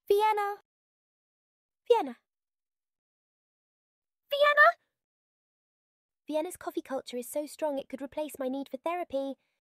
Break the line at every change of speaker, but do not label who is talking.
Vienna. Vienna. Vienna! Vienna's coffee culture is so strong it could replace my need for therapy.